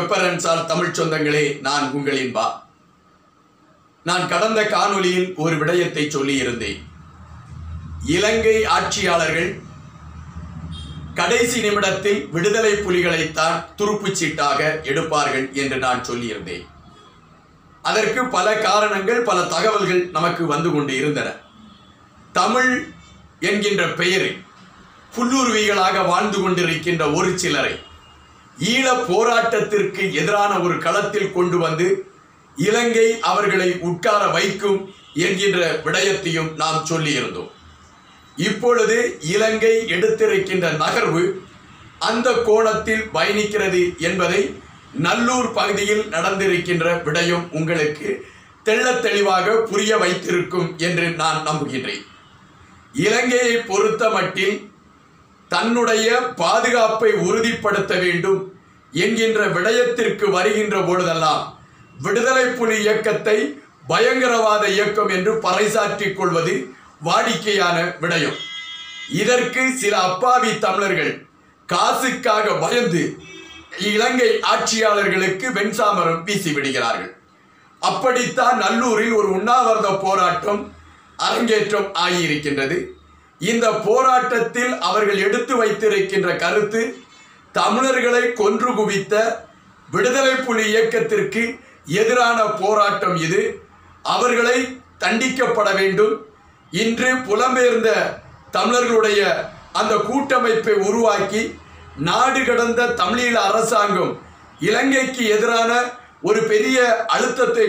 வெப்பரன்சால் தமிழ் சொந்தங்களே, நான் உங்களின் பா. நான் கடந்த காணொளியில் ஒரு விடயத்தை சொல்லியிருந்தேன். இலங்கை ஆட்சியாளர்கள் கடைசி நிமிடத்தில் விடுதலை புலிகளைத்தான் துருப்புச்சீட்டாக எடுப்பார்கள் என்று நான் சொல்லியிருந்தேன். அதற்கு பல காரணங்கள், பல தகவல்கள் நமக்கு வந்து கொண்டு இருந்தன. தமிழ் என்கின்ற பெயரில் புல்லுருவிகளாக வாழ்ந்து கொண்டிருக்கின்ற ஒரு சிலரை ஈழ போராட்டத்திற்கு எதிரான ஒரு களத்தில் கொண்டு வந்து இலங்கை அவர்களை உட்கார வைக்கும் என்கின்ற விடயத்தையும் நாம் சொல்லியிருந்தோம். இப்பொழுது இலங்கை எடுத்திருக்கின்ற நகர்வு அந்த கோணத்தில் பயணிக்கிறது என்பதை நல்லூர் பகுதியில் நடந்திருக்கின்ற விடயம் உங்களுக்கு தெள்ளத் தெளிவாக புரிய வைத்திருக்கும் என்று நான் நம்புகின்றேன். இலங்கையை பொறுத்த மட்டில் தன்னுடைய பாதுகாப்பை உறுதிப்படுத்த வேண்டும் என்கின்ற விடயத்திற்கு வருகின்ற பொழுதெல்லாம் விடுதலை புலி இயக்கத்தை பயங்கரவாத இயக்கம் என்று பறைசாற்றிக் கொள்வது வாடிக்கையான விடயம். இதற்கு சில அப்பாவி தமிழர்கள் காசுக்காக பயந்து இலங்கை ஆட்சியாளர்களுக்கு வெண்சாமரம் வீசிவிடுகிறார்கள். அப்படித்தான் நல்லூரில் ஒரு உண்ணாவிரத போராட்டம் அரங்கேற்றம் ஆகியிருக்கின்றது. இந்த போராட்டத்தில் அவர்கள் எடுத்து வைத்திருக்கின்ற கருத்து, தமிழர்களை கொன்று குவித்த விடுதலை புலி இயக்கத்திற்கு எதிரான போராட்டம் இது. அவர்களை தண்டிக்கப்பட வேண்டும். இன்று புலம்பெயர்ந்த தமிழர்களுடைய அந்த கூட்டமைப்பை உருவாக்கி நாடு கடந்த தமிழீழ அரசாங்கம் இலங்கைக்கு எதிரான ஒரு பெரிய அழுத்தத்தை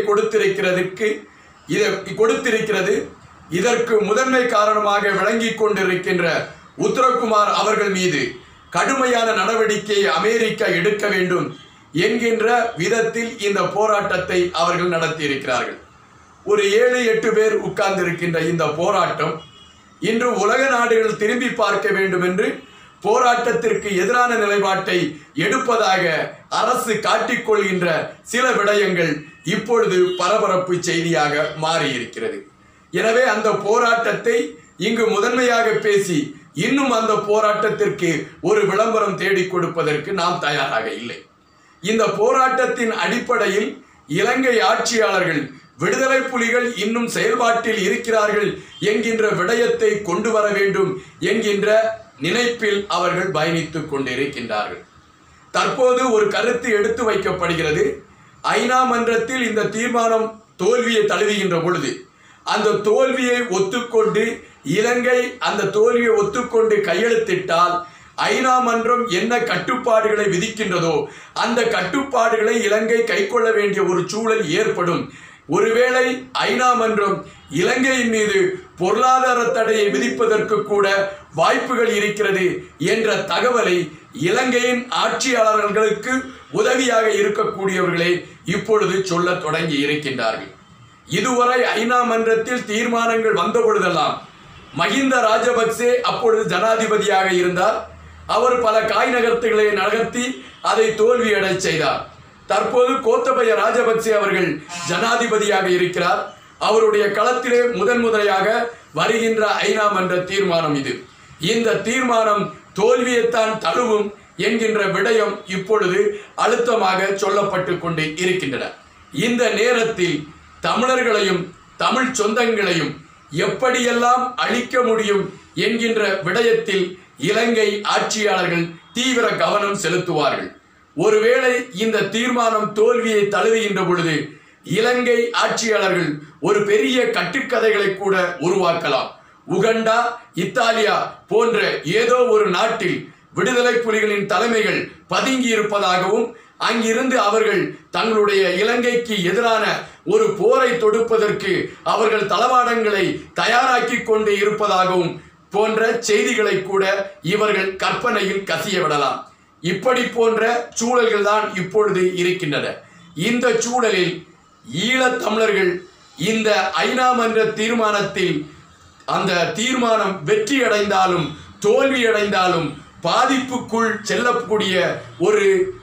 கொடுத்திருக்கிறது. இதற்கு முதன்மை காரணமாக விளங்கி கொண்டிருக்கின்ற உத்தரகுமார் அவர்கள் மீது கடுமையான நடவடிக்கையை அமெரிக்கா எடுக்க வேண்டும் என்கின்ற விதத்தில் இந்த போராட்டத்தை அவர்கள் நடத்தியிருக்கிறார்கள். ஒரு 7-8 பேர் உட்கார்ந்திருக்கின்ற இந்த போராட்டம் இன்று உலக நாடுகள் திரும்பி பார்க்க வேண்டும் என்று போராட்டத்திற்கு எதிரான நிலைப்பாட்டை எடுப்பதாக அரசு காட்டிக்கொள்கின்ற சில விடயங்கள் இப்பொழுது பரபரப்பு செய்தியாக மாறியிருக்கிறது. எனவே அந்த போராட்டத்தை இங்கு முதன்மையாக பேசி இன்னும் அந்த போராட்டத்திற்கு ஒரு விளம்பரம் தேடிக் கொடுப்பதற்கு நாம் தயாராக இல்லை. இந்த போராட்டத்தின் அடிப்படையில் இலங்கை ஆட்சியாளர்கள் விடுதலை புலிகள் இன்னும் செயல்பாட்டில் இருக்கிறார்கள் என்கின்ற விடயத்தை கொண்டு வர வேண்டும் என்கின்ற நினைப்பில் அவர்கள் பயணித்துக் கொண்டிருக்கின்றார்கள். தற்போது ஒரு கருத்து எடுத்து வைக்கப்படுகிறது. ஐநா மன்றத்தில் இந்த தீர்மானம் தோல்வியை தழுவுகின்ற பொழுது அந்த தோல்வியை ஒத்துக்கொண்டு இலங்கை அந்த தோல்வியை ஒத்துக்கொண்டு கையெழுத்திட்டால் ஐநா மன்றம் என்ன கட்டுப்பாடுகளை விதிக்கின்றதோ அந்த கட்டுப்பாடுகளை இலங்கை கைக்கொள்ள வேண்டிய ஒரு சூழல் ஏற்படும். ஒருவேளை ஐநா மன்றம் இலங்கையின் மீது பொருளாதார தடையை விதிப்பதற்கு கூட வாய்ப்புகள் இருக்கிறது என்ற தகவலை இலங்கையின் ஆட்சியாளர்களுக்கு உதவியாக இருக்கக்கூடியவர்களே இப்பொழுது சொல்ல தொடங்கி இருக்கின்றார்கள். இதுவரை ஐநா மன்றத்தில் தீர்மானங்கள் வந்த பொழுதெல்லாம் மஹிந்த ராஜபக்சே அப்பொழுது ஜனாதிபதியாக இருந்தார். அவர் பல காய் நகர்த்துகளை நகர்த்தி அதை தோல்வியடை செய்தார். தற்போது கோத்தபய ராஜபக்சே அவர்கள் ஜனாதிபதியாக இருக்கிறார். அவருடைய களத்திலே முதன்முறையாக வருகின்ற ஐநா மன்ற தீர்மானம் இது. இந்த தீர்மானம் தோல்வியைத்தான் தழுவும் என்கின்ற விடயம் இப்பொழுது அழுத்தமாக சொல்லப்பட்டு கொண்டு இருக்கின்றன. இந்த நேரத்தில் தமிழர்களையும் தமிழ் சொந்தங்களையும் எப்படியெல்லாம் அழிக்க முடியும் என்கின்ற விடயத்தில் இலங்கை ஆட்சியாளர்கள் தீவிர கவனம் செலுத்துவார்கள். ஒருவேளை இந்த தீர்மானம் தோல்வியை தழுவுகின்ற பொழுது இலங்கை ஆட்சியாளர்கள் ஒரு பெரிய கட்டுக்கதைகளை கூட உருவாக்கலாம். உகண்டா, இத்தாலியா போன்ற ஏதோ ஒரு நாட்டில் விடுதலை புலிகளின் தலைமைகள் பதுங்கி இருப்பதாகவும் அங்கிருந்து அவர்கள் தங்களுடைய இலங்கைக்கு எதிரான ஒரு போரை தொடுப்பதற்கு அவர்கள் தளவாடங்களை தயாராக்கி கொண்டு இருப்பதாகவும் போன்ற செய்திகளை கூட இவர்கள் கற்பனையில் கசிய விடலாம். இப்படி போன்ற சூழல்கள் தான் இப்பொழுது இருக்கின்றன. இந்த சூழலில் ஈழத்தமிழர்கள் இந்த ஐநா மன்ற தீர்மானத்தில் அந்த தீர்மானம் வெற்றி அடைந்தாலும் தோல்வியடைந்தாலும் பாதிப்புக்குள் செல்லக்கூடிய ஒரு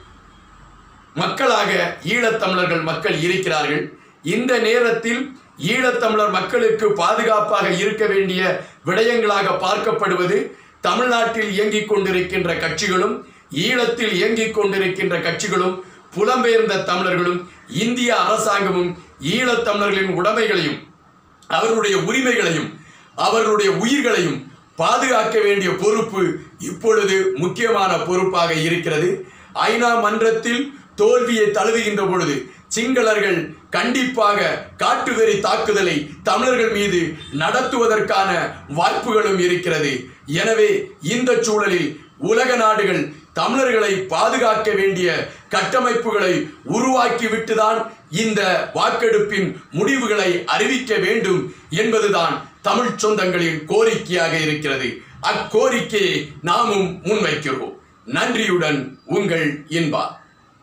மக்களாக ஈழத்தமிழர்கள் மக்கள் இருக்கிறார்கள். இந்த நேரத்தில் ஈழத்தமிழர் மக்களுக்கு பாதுகாப்பாக இருக்க வேண்டிய விடயங்களாக பார்க்கப்படுவது தமிழ்நாட்டில் இயங்கிக் கொண்டிருக்கின்ற கட்சிகளும் ஈழத்தில் இயங்கிக் கொண்டிருக்கின்ற கட்சிகளும் புலம்பெயர்ந்த தமிழர்களும் இந்திய அரசாங்கமும் ஈழத்தமிழர்களின் உடைமைகளையும் அவர்களுடைய உரிமைகளையும் அவர்களுடைய உயிர்களையும் பாதுகாக்க வேண்டிய பொறுப்பு இப்பொழுது முக்கியமான பொறுப்பாக இருக்கிறது. ஐநா மன்றத்தில் தோல்வியை தழுவுகின்ற பொழுது சிங்களர்கள் கண்டிப்பாக காட்டுவெறி தாக்குதலை தமிழர்கள் மீது நடத்துவதற்கான வாய்ப்புகளும் இருக்கிறது. எனவே இந்த சூழலில் உலக நாடுகள் தமிழர்களை பாதுகாக்க வேண்டிய கட்டமைப்புகளை உருவாக்கிவிட்டுதான் இந்த வாக்கெடுப்பின் முடிவுகளை அறிவிக்க வேண்டும் என்பதுதான் தமிழ் சொந்தங்களின் கோரிக்கையாக இருக்கிறது. அக்கோரிக்கையை நாமும் முன்வைக்கிறோம். நன்றியுடன் உங்கள் இன்பா.